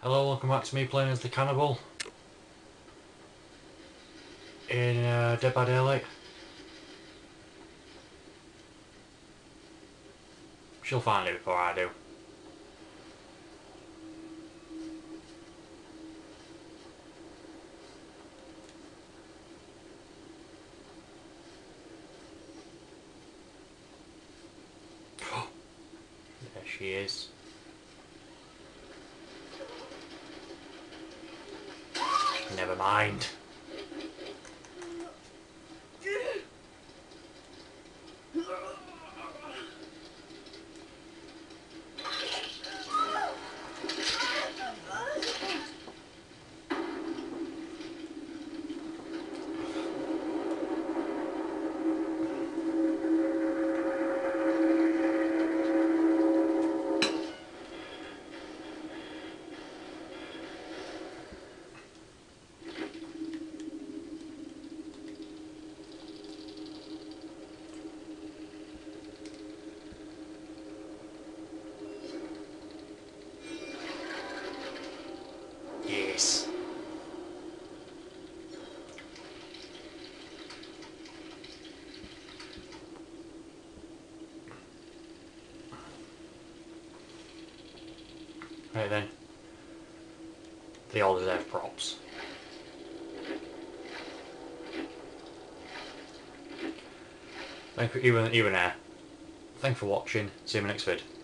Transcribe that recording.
Hello, welcome back to me playing as the cannibal in Dead by Daylight. She'll find it before I do. There she is. Never mind. Yes. Right then. They all deserve props. Thank you, even there. Thanks for watching. See you in my next vid.